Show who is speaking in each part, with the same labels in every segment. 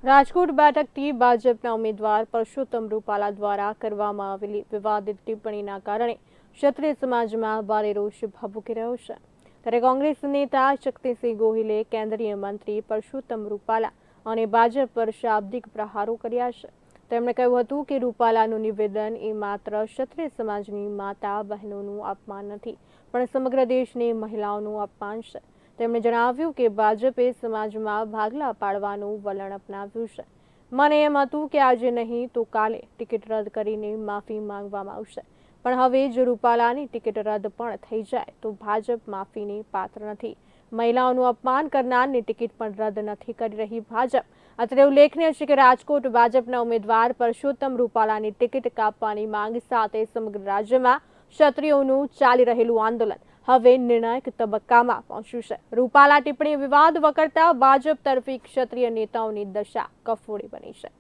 Speaker 1: રાજકોટ બેઠકથી ભાજપના ઉમેદવાર પરસોત્તમ રૂપાલા દ્વારા કરવામાં આવેલી વિવાદિત ટિપ્પણીના કારણે ક્ષત્રિય સમાજમાં ભારે રોષ ભભૂકી રહ્યો છે। ત્યારે કોંગ્રેસ નેતા શક્તિસિંહ ગોહિલે કેન્દ્રીય મંત્રી પરસોત્તમ રૂપાલા અને ભાજપ પર શાબ્દિક પ્રહારો કર્યા છે। તેમણે કહ્યું હતું કે રૂપાલાનું નિવેદન એ માત્ર ક્ષત્રિય સમાજની માતા બહેનોનું અપમાન નથી, પણ સમગ્ર દેશની મહિલાઓનું અપમાન છે। તેમણે જણાવ્યું કે ભાજપે સમાજમાં ભાગલા પાડવાનું વલણ અપનાવ્યું છે। મને એમ હતું કે આજે નહીં તો કાલે ટિકિટ રદ કરીને માફી માંગવામાં આવશે, પણ હવે જો રૂપાલાની ટિકિટ રદ પણ થઈ જાય તો ભાજપ માફીને પાત્ર નથી। મહિલાઓનું અપમાન કરનારની ટિકિટ પણ રદ નથી કરી રહી ભાજપ। અત્રે ઉલ્લેખનીય છે કે રાજકોટ ભાજપના ઉમેદવાર પરસોત્તમ રૂપાલાની ટિકિટ કાપવાની માંગ સાથે સમગ્ર રાજ્યમાં ક્ષત્રિયોનું ચાલી રહેલું આંદોલન હવે નિર્ણાયક તબક્કામાં પહોંચ્યું છે। રૂપાલા ટિપ્પણી વિવાદ વકરતા ભાજપ તરફી ક્ષત્રિય નેતાઓની દશા કફોડી બની છે।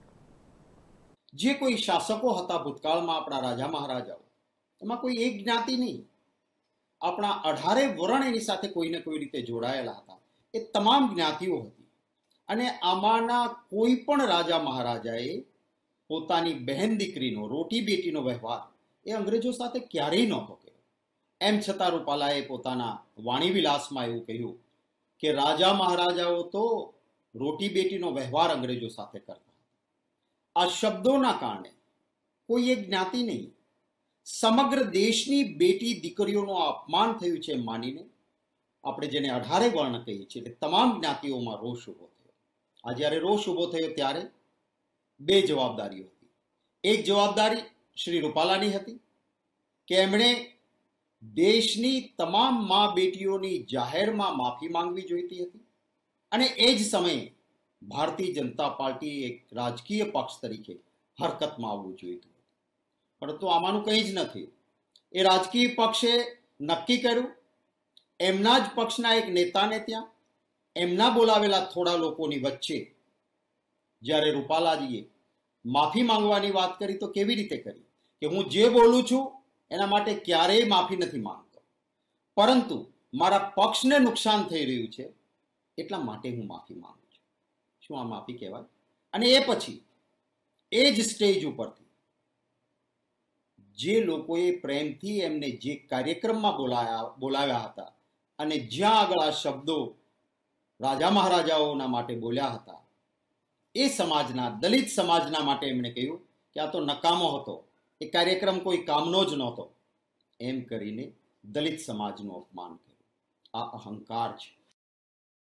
Speaker 2: જે કોઈ શાસકો હતા ભૂતકાળમાં આપણા રાજા મહારાજાઓ, એમાં કોઈ એક જ્ઞાતિ નહીં, આપણા 18 વરણ એની સાથે કોઈને કોઈ રીતે જોડાયેલા હતા। એ તમામ જ્ઞાતિઓ હતી અને આમાંના કોઈ પણ રાજા મહારાજાએ પોતાની બહેન દીકરીનો રોટી બેટીનો વ્યવહાર એ અંગ્રેજો સાથે ક્યારેય નહોતો કર્યો। એમ છતાં રૂપાલાએ પોતાના વાણી વિલાસમાં એવું કહ્યું કે રાજા મહારાજાઓ તો રોટી બેટીનો વ્યવહાર અંગ્રેજો સાથે કરતા। આ શબ્દોના કારણે કોઈ એક જ્ઞાતિ નહીં, સમગ્ર દેશની બેટી દીકરીઓનું અપમાન થયું છે એમ માનીને આપણે જેને 18 વર્ણ કહીએ છીએ એટલે તમામ જ્ઞાતિઓમાં રોષ ઊભો થયો। આ જ્યારે રોષ ઊભો થયો ત્યારે બે જવાબદારીઓ હતી। એક જવાબદારી શ્રી રૂપાલાની હતી કે એમણે દેશની તમામ મા બેટીઓની જાહેરમાં માફી માંગવી જોઈતી હતી અને એ જ સમયે ભારતીય જનતા પાર્ટી એક રાજકીય પક્ષ તરીકે હરકતમાં આવવું જોઈતું હતું, પરંતુ આમાંનું કંઈ જ નથી। એ રાજકીય પક્ષે નક્કી કર્યું, એમના જ પક્ષના એક નેતાને ત્યાં એમના બોલાવેલા થોડા લોકોની વચ્ચે જ્યારે રૂપાલાજીએ માફી માંગવાની વાત કરી તો કેવી રીતે કરી કે હું જે બોલું છું એના માટે ક્યારેય માફી નથી માંગતો, પરંતુ મારા પક્ષને નુકસાન થઈ રહ્યું છે એટલા માટે હું માફી માંગુ છું। શું આ માફી કહેવાય? અને એ પછી એ જ સ્ટેજ ઉપરથી જે લોકોએ પ્રેમથી એમને જે કાર્યક્રમમાં બોલાવ્યા હતા અને જ્યાં આગળ આ શબ્દો રાજા મહારાજાઓના માટે બોલ્યા હતા, એ સમાજના દલિત સમાજના માટે એમણે કહ્યું કે આ તો નકામો હતો, એ કાર્યક્રમ કોઈ કામનો જ નહોતો, એમ કરીને દલિત સમાજનું અપમાન કર્યું। આ અહંકાર છે।